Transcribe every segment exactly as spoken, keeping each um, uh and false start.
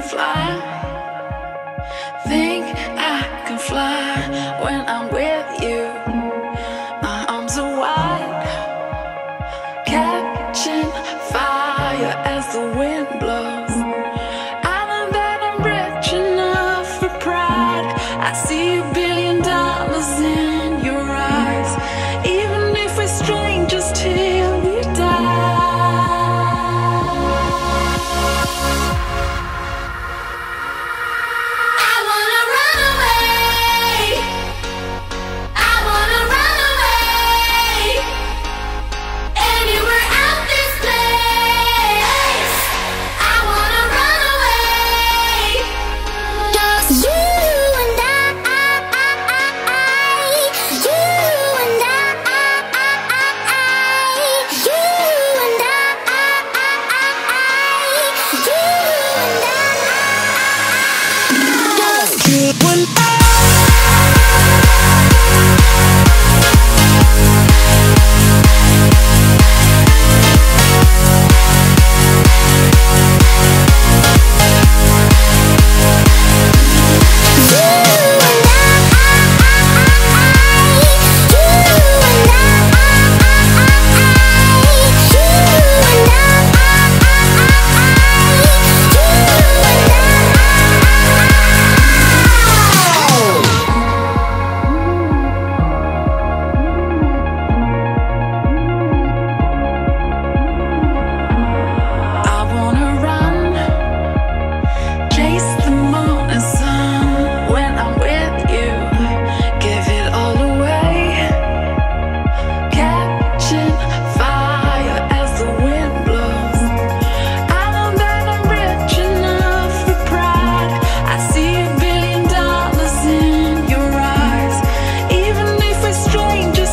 fly. Think I can fly when I'm with you. My arms are wide, catching fire as the wind blows. I know that I'm rich enough for pride. I see a billion dollars in your eyes, even if we're strangers till we die.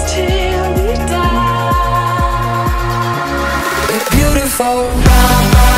Beautiful.